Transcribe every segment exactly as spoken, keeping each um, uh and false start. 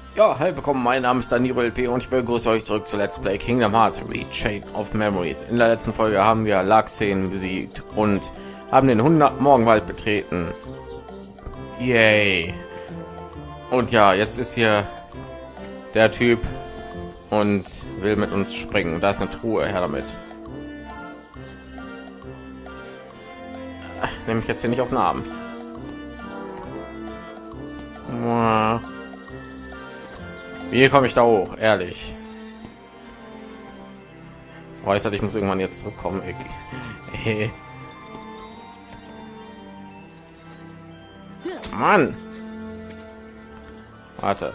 Ja, hi, willkommen. Mein Name ist Danilo L P und ich begrüße euch zurück zu Let's Play Kingdom Hearts Re Chain of Memories. In der letzten Folge haben wir Larxene besiegt und haben den hundert Morgenwald betreten. Yay! Und ja, jetzt ist hier der Typ und will mit uns springen. Da ist eine Truhe, her damit. Nehme ich jetzt hier nicht auf den Arm. Wie komme ich da hoch? Ehrlich. Weiß ich muss irgendwann jetzt zurückkommen. Ich... Mann. Warte.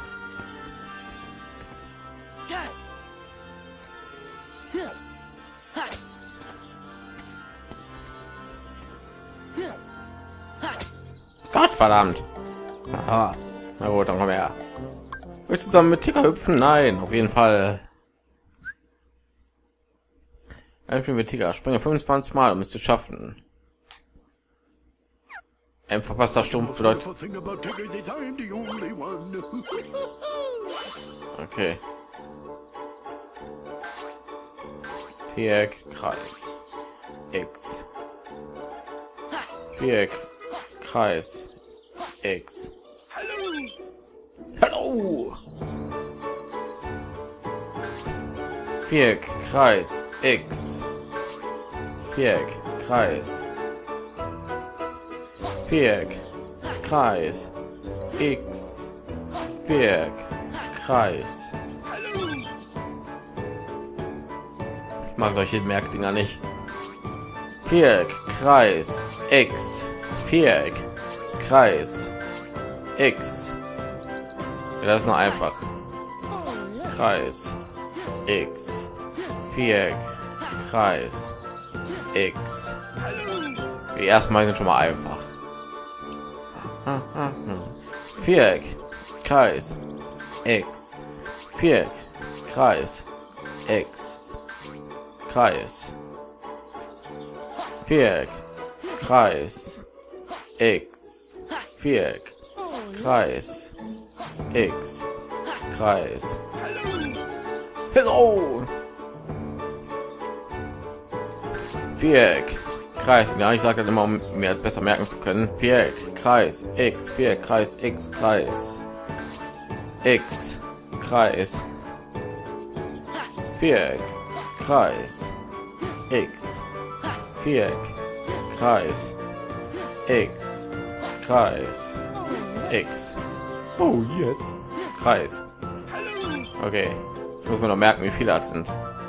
Gott verdammt. Aha. Na gut, dann kommen wir her. Willst du zusammen mit Ticker hüpfen? Nein, auf jeden Fall. Einfach mit Ticker. Springe fünfundzwanzig Mal, um es zu schaffen. Ein verpasster Stumpf bedeutet. Okay. Viereck, Kreis. X. Viereck, Kreis. X. Hallo. Viereck, Kreis, X. Viereck, Kreis. Viereck, Kreis, X. Viereck, Kreis. Ich mag solche Merkdinger nicht. Viereck, Kreis, X. Viereck, Kreis, X. Ja, das ist nur einfach. Kreis, X, Viereck, Kreis, X. Die ersten Mal sind schon mal einfach. Viereck, Kreis, X, Viereck, Kreis, X, Kreis, Viereck, Kreis, X, Viereck, Kreis, X, Kreis. Hello. Viereck, Kreis. Ja, ich sage das immer, um mir besser merken zu können. Viereck, Kreis, X, Viereck, Kreis, X, Kreis, X, Kreis, Viereck, Kreis, X, Viereck, Kreis, X, Kreis, X. Oh yes, Kreis. Okay, ich muss mir noch merken, wie viele das sind.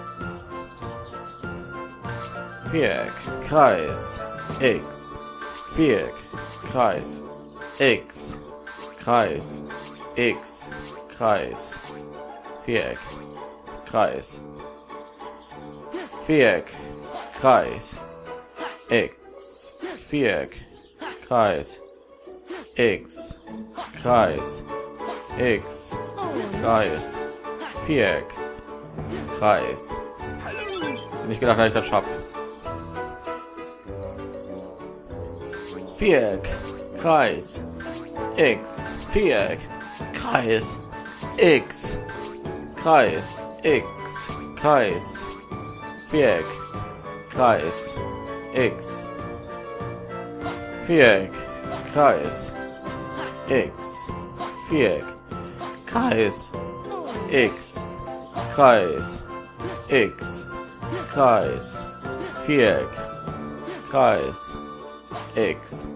Viereck, Kreis, X, Viereck, Kreis, X, Kreis, X, Kreis, Viereck, Kreis, Viereck, Kreis, X, Viereck, Kreis, X, Kreis, X, Kreis, Viereck, Kreis. Nicht gedacht, dass ich das schaffe. Viereck, Kreis, X, Viereck, Kreis, X, Kreis, X, Kreis, Viereck, Kreis, X, Viereck, Kreis, X, Viereck, Kreis, X, Kreis, X, Kreis, Viereck, Kreis, X.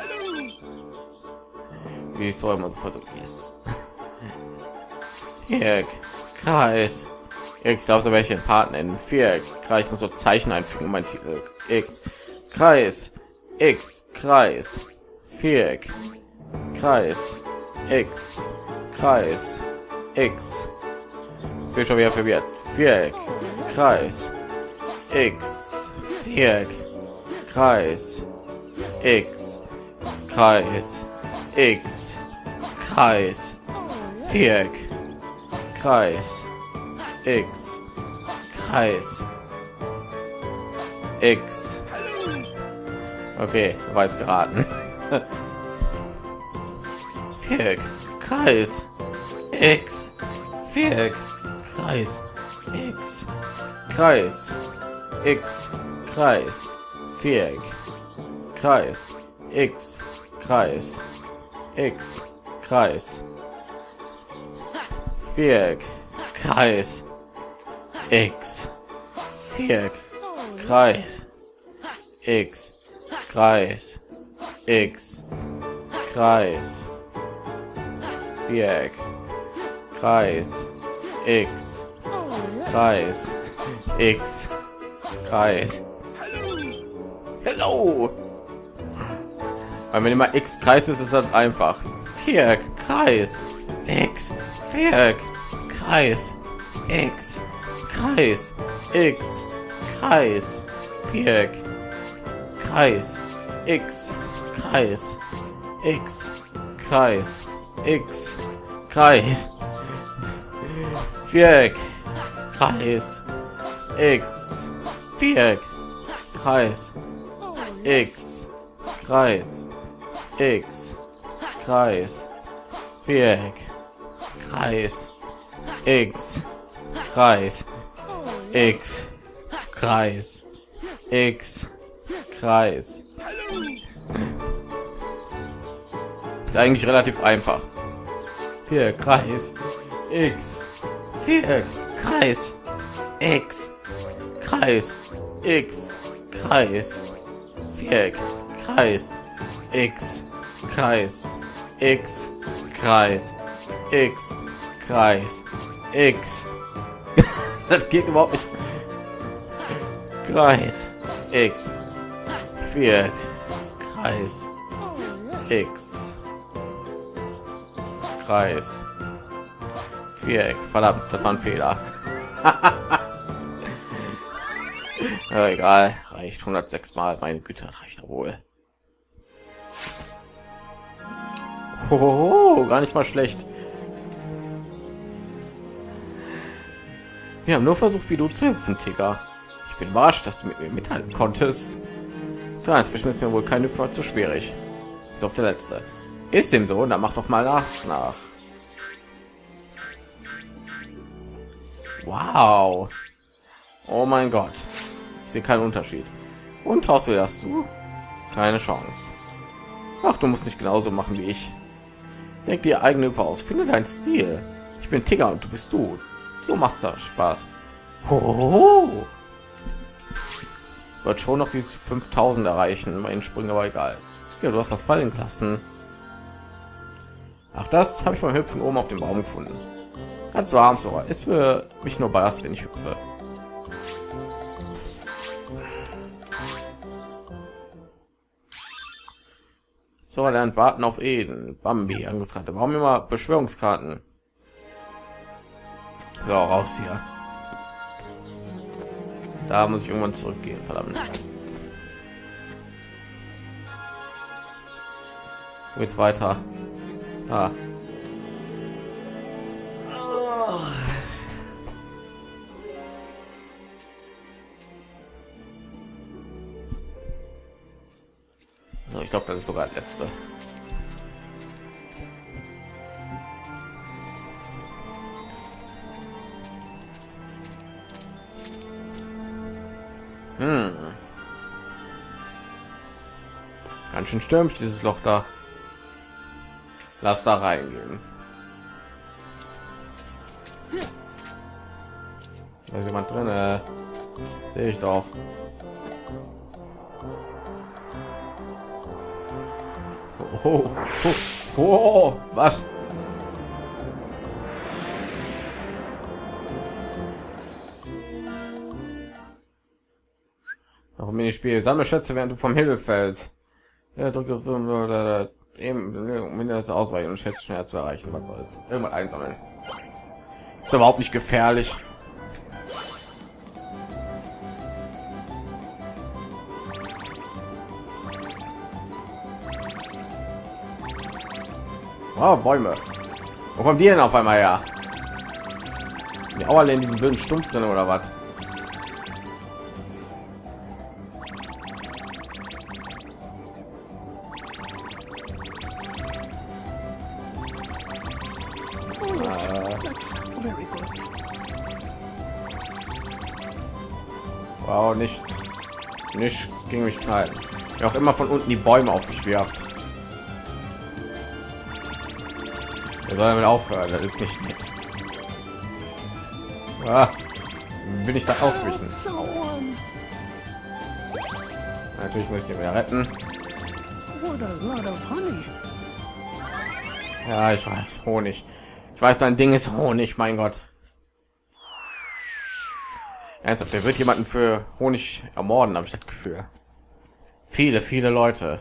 Wie ich so immer sofort so ist. Viereck, Kreis, X. Glaubst du, welchen Partner in Viereck, Kreis? Ich muss so Zeichen einfügen, um mein Titel. X, Kreis, X, Kreis, Viereck, Kreis, X, Kreis, X. Jetzt bin ich schon wieder verwirrt. Viereck, Kreis, X, Viereck, Kreis, X, Kreis, X, Kreis, Viereck, Kreis, X, Kreis, X. Okay, weiß geraten. Viereck, Kreis, X, Viereck, Kreis, X, Kreis, X, Kreis, Viereck, Kreis, X, Kreis, X, Kreis, Viereck, Kreis, X, Viereck, Kreis, X, Kreis, X, Kreis, Viereck, Kreis, X, Kreis, X, Kreis. Hello! Weil wenn immer X Kreis ist, ist das einfach. Viereck, Kreis, X, Viereck, Kreis, X, Kreis, X, Kreis, Viereck, Kreis, X, Kreis, X, Kreis, X, Kreis, Viereck, Kreis, X, Viereck, Kreis, X, Kreis, X, Kreis, Viereck, Kreis, X, Kreis, X, Kreis, X, Kreis. Ist eigentlich relativ einfach. Viereck, Kreis, X, Viereck, Kreis, X, Kreis, X, Kreis, Viereck, Kreis, X, Kreis, X, Kreis, X, Kreis, X. Das geht überhaupt nicht. Kreis, X, Viereck, Kreis, X, Kreis, Viereck. Verdammt, das war ein Fehler. Ja, egal, reicht hundertsechs Mal. Meine Güte, das reicht wohl. Hohoho, gar nicht mal schlecht. Wir haben nur versucht, wie du zu hüpfen, Tiger. Ich bin überrascht, dass du mit mir mithalten konntest. Inzwischen ist mir wohl keine Fahrt zu schwierig. Ist auf der letzte. Ist dem so? Dann mach doch mal das nach. Wow. Oh mein Gott. Ich sehe keinen Unterschied. Und traust du dir das zu? Keine Chance. Ach, du musst nicht genauso machen wie ich. Denk dir eigene Hüpfer aus. Finde deinen Stil. Ich bin Tiger und du bist du. So machst du Spaß. Hohoho. Wird schon noch die fünftausend erreichen. Mein Sprung, aber egal. Okay, du hast was fallen gelassen. Ach, das habe ich beim Hüpfen oben auf dem Baum gefunden. Ganz so arm, so ist für mich nur Bass, wenn ich hüpfe. So, lernt warten auf Eden. Bambi, Angriffskarte. Warum immer Beschwörungskarten? So, raus hier. Da muss ich irgendwann zurückgehen, verdammt. Wo geht's weiter? Ah. So, ich glaube, das ist sogar der letzte. Hm. Ganz schön stürmisch dieses Loch da. Lass da reingehen. Da ist jemand drin. Äh, sehe ich doch. Oh, oh, oh, oh, was? Noch ein Minispiel. Sammle Schätze, während du vom Himmel fällst. Ja, drücke eben mindestens ausweichen und Schätze schneller zu erreichen. Was soll's? Irgendwas einsammeln. Ist überhaupt nicht gefährlich. Oh, Bäume. Wo kommt die denn auf einmal her? Die Auerle in diesem blöden Stumpf drin oder was? Yes, that's very good. Wow, nicht, nicht gegen mich knallen. Wer auch immer von unten die Bäume auf mich wirft. Er soll damit aufhören, das ist nicht nett. Ah, bin ich da ausgewichen? Someone. Natürlich muss ich den wieder retten. What a lot of honey. Ja, ich weiß, Honig. Ich weiß, dein Ding ist Honig, mein Gott. Ernsthaft, der wird jemanden für Honig ermorden, habe ich das Gefühl. Viele, viele Leute.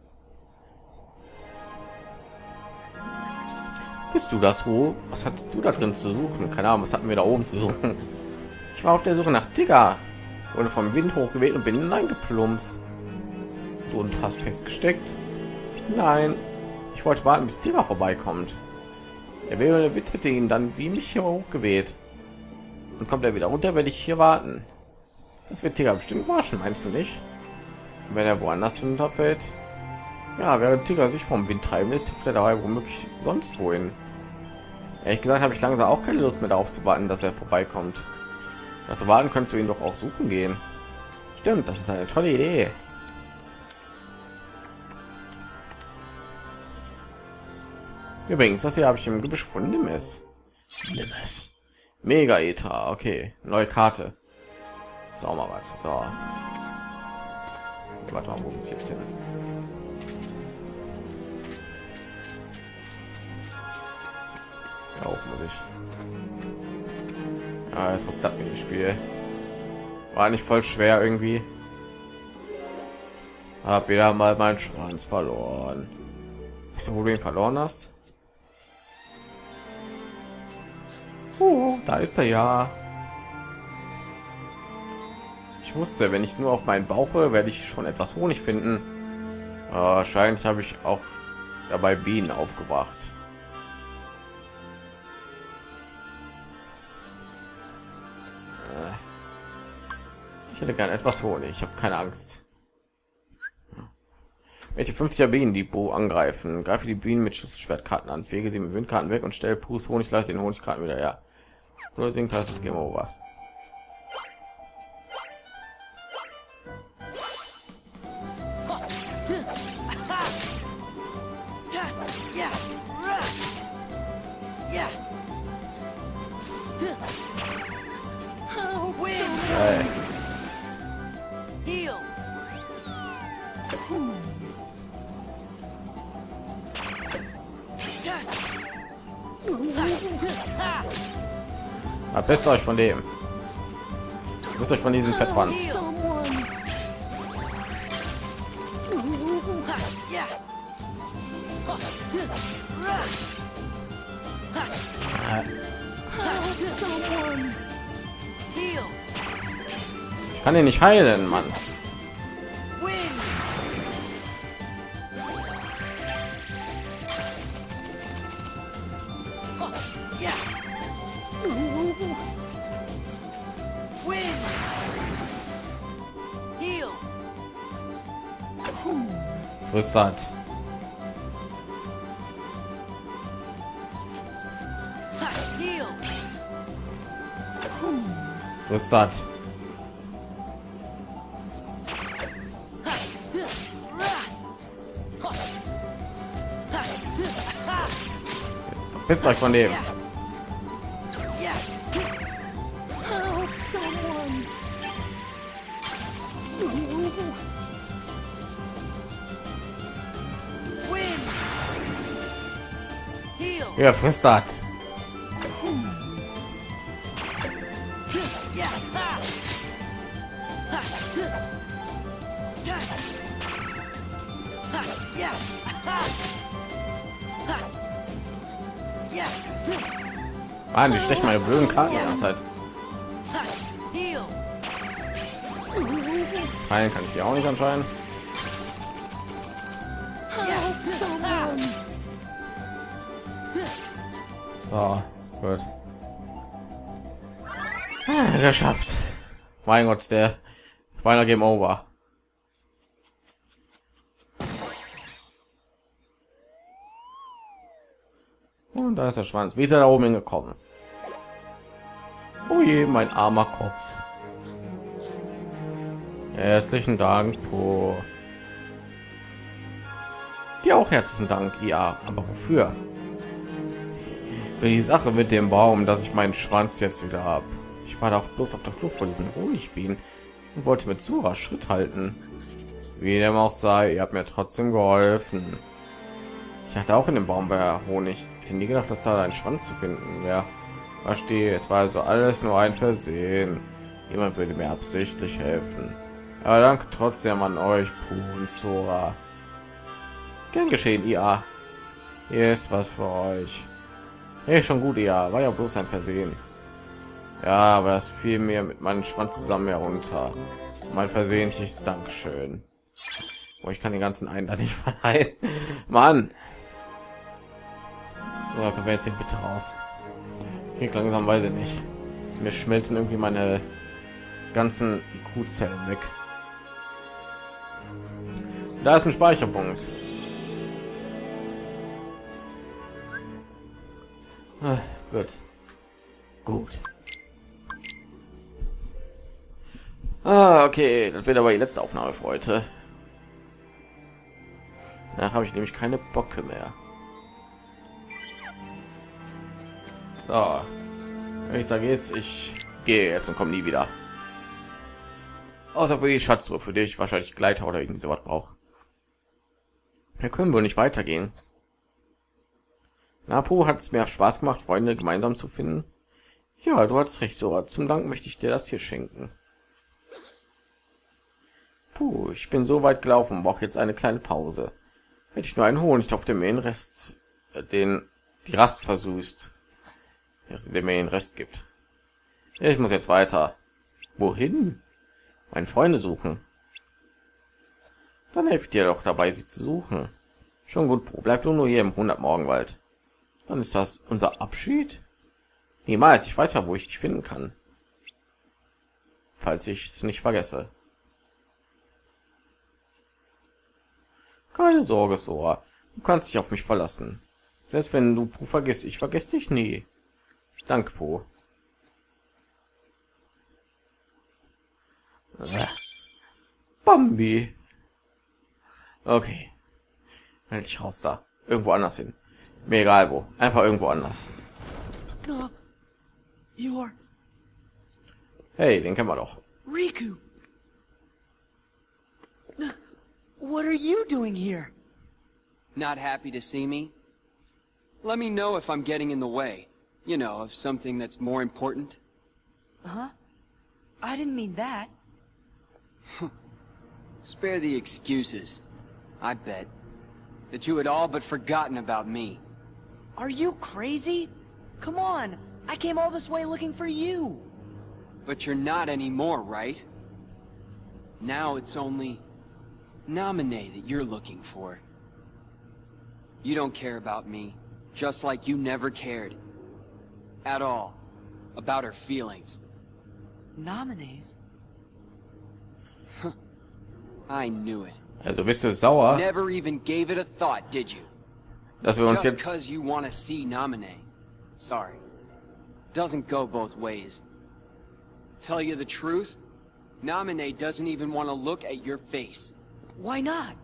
Bist du das, Ruhe? Was hattest du da drin zu suchen? Keine Ahnung, was hatten wir da oben zu suchen? Ich war auf der Suche nach Digger. Wurde vom Wind hochgeweht und bin hineingeplumpst. Du und hast festgesteckt? Nein. Ich wollte warten, bis Digger vorbeikommt. Er will der Wind hätte ihn dann wie mich hier hochgeweht. Und kommt er wieder runter, werde ich hier warten. Das wird Digger bestimmt waschen, meinst du nicht? Und wenn er woanders hinunterfällt? Ja, während Digger sich vom Wind treiben ist, hüpft er dabei womöglich sonst wohin. Ehrlich gesagt habe ich langsam auch keine Lust mehr darauf zu warten, dass er vorbeikommt. Dazu warten könntest du ihn doch auch suchen gehen. Stimmt, das ist eine tolle Idee. Übrigens, das hier habe ich im Gebüsch von Limes. Limes. Mega Ether, okay, neue Karte. So, mal weiter. So. Warte mal, wo muss ich jetzt hin? Da hoch muss ich. Ja, jetzt kommt das mit dem Spiel. War nicht voll schwer irgendwie. Hab wieder mal meinen Schwanz verloren. Wieso, wo du ihn verloren hast? Oh, da ist er ja. Ich wusste, wenn ich nur auf meinen Bauch höre, werde ich schon etwas Honig finden. Äh, wahrscheinlich habe ich auch dabei Bienen aufgebracht. Äh, ich hätte gern etwas Honig. Ich habe keine Angst. Welche fünfziger Bienen-Depot angreifen? Greife die Bienen mit Schlüsselschwertkarten an, fege sie mit Windkarten weg und stelle Pus Honig leiste den Honigkarten wieder her. Nur singt heißt es Game Over. Hey. Verpisst euch von dem. Verpisst euch von diesem Fettwanz. Ich kann ihn nicht heilen, Mann. Frustrat. Frustrat. Verpisst euch von dem. Ja, frisst das. Mann, die stechen meine blöden Karten die ganze Zeit. Heilen kann ich die auch nicht anscheinend. So, gut. Ah, geschafft. Mein Gott, der beinahe Game Over. Und da ist der Schwanz. Wie ist er da oben hingekommen? Oh je, mein armer Kopf. Herzlichen Dank, Po. Dir auch herzlichen Dank, ja. Aber wofür? Für die Sache mit dem Baum, dass ich meinen Schwanz jetzt wieder habe. Ich war doch bloß auf der Flucht vor diesen Honigbienen und wollte mit Sora Schritt halten. Wie dem auch sei, ihr habt mir trotzdem geholfen. Ich hatte auch in dem Baum bei Honig. Ich hätte nie gedacht, dass da ein Schwanz zu finden wäre. Verstehe, es war also alles nur ein Versehen. Jemand würde mir absichtlich helfen. Aber danke trotzdem an euch, Pooh und Sora. Gern geschehen, ja. Hier ist was für euch. Hey, schon gut, ja. War ja bloß ein Versehen. Ja, aber das fiel mir mit meinem Schwanz zusammen herunter. Mein versehentliches Dankeschön. Oh, ich kann den ganzen einen da nicht verleihen. Mann. Ja, können wir jetzt hier bitte raus. Ich langsam, weiß ich nicht. Mir schmelzen irgendwie meine ganzen I Q-Zellen weg. Da ist ein Speicherpunkt. Ah, gut. Gut. Ah, okay. Das wird aber die letzte Aufnahme für heute. Danach habe ich nämlich keine Bocke mehr. So. Wenn ich sage jetzt, ich gehe jetzt und komme nie wieder. Außer für die Schatztruhe, für die ich wahrscheinlich Gleiter oder irgendwie sowas brauche. Wir können wohl nicht weitergehen. Napo, hat es mir Spaß gemacht, Freunde gemeinsam zu finden. Ja, du hast recht, so. Zum Dank möchte ich dir das hier schenken. Puh, ich bin so weit gelaufen, brauche jetzt eine kleine Pause. Hätte ich nur einen Honig auf dem den Rest, äh, den die Rast versüßt, der mir den Rest gibt. Ich muss jetzt weiter. Wohin? Meine Freunde suchen. Dann helft dir doch dabei, sie zu suchen. Schon gut, Pro. Bleib nur hier im hundert Morgenwald. Dann ist das unser Abschied? Niemals, ich weiß ja, wo ich dich finden kann. Falls ich es nicht vergesse. Keine Sorge, Sora. Du kannst dich auf mich verlassen. Selbst wenn du Po vergisst, ich vergesse dich nie. Danke, Po. Äh. Bambi. Okay. Halt dich raus da. Irgendwo anders hin. Mir egal wo. Einfach irgendwo anders. No, you are Hey, den kennen wir doch. Riku. What are you doing here? Not happy to see me? Let me know if I'm getting in the way. You know, of something that's more important. Huh? I didn't mean that. Spare the excuses. I bet that you had all but forgotten about me. Are you crazy? Come on. I came all this way looking for you. But you're not anymore, right? Now it's only Naminé that you're looking for. You don't care about me, just like you never cared. At all. About her feelings. Nominees? I knew it. Also bist du sauer, Never even gave it a thought, did you? dass wir uns Just jetzt cause you want to see Naminé. Sorry. Doesn't go both ways. Tell you the truth, Naminé doesn't even want to look at your face. Why not?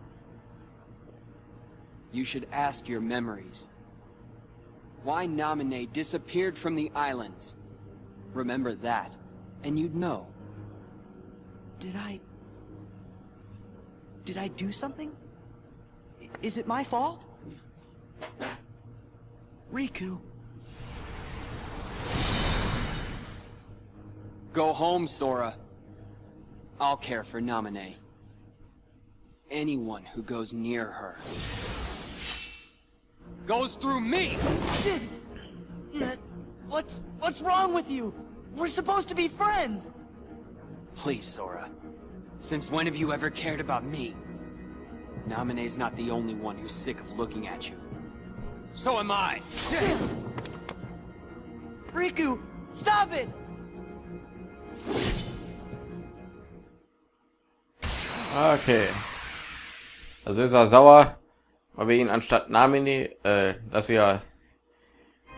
You should ask your memories. Why Naminé disappeared from the islands. Remember that, and you'd know. Did I... Did I do something? I- Is it my fault? Riku. Go home, Sora. I'll care for Naminé. Anyone who goes near her goes through me! Uh, What's... What's wrong with you? We're supposed to be friends! Please, Sora. Since when have you ever cared about me? Naminé's not the only one who's sick of looking at you. So am I! Riku, stop it! okay. Also ist er sauer, weil wir ihn anstatt Naminé, äh, dass wir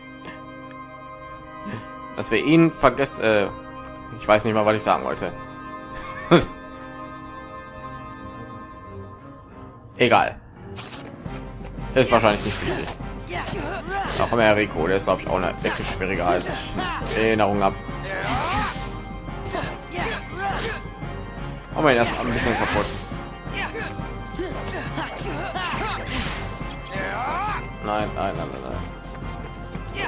dass wir ihn vergessen. Äh, ich weiß nicht mal, was ich sagen wollte. Egal. Ist wahrscheinlich nicht wichtig. Auch immer Rico, der ist glaube ich auch eine Ecke schwieriger als ich in Erinnerung habe. Aber erst ein bisschen kaputt. Nein, nein, nein, nein, nein.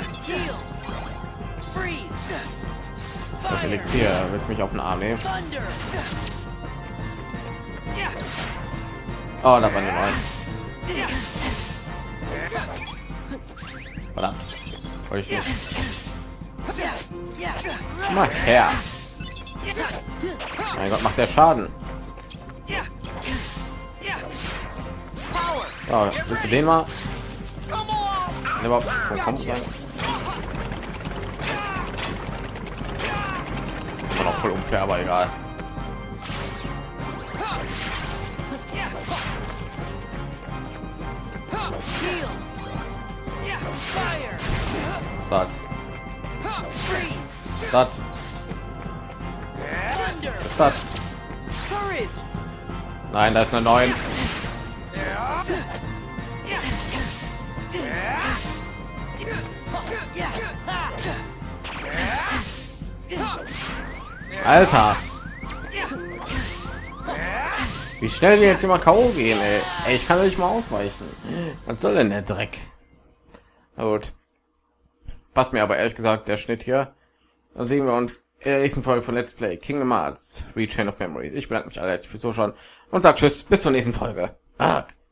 Das Elixier willst mich auf den Arm nehmen. Oh, da war eine neun. Verdammt. Wollte ich nicht. Mal her. Mein Gott, macht der Schaden. Oh, willst du den mal? Der überhaupt kommt sein? Ist noch voll unfair, aber egal. Satt. Satt. Satt. Nein, da ist eine neun. Alter. Wie schnell wir jetzt immer K O gehen, ey. Ey, ich kann nicht mal ausweichen. Was soll denn der Dreck? Na gut. Passt mir aber ehrlich gesagt der Schnitt hier. Dann sehen wir uns in der nächsten Folge von Let's Play Kingdom Hearts Rechain of Memory. Ich bedanke mich alle herzlich fürs Zuschauen und sage tschüss, bis zur nächsten Folge. Ah.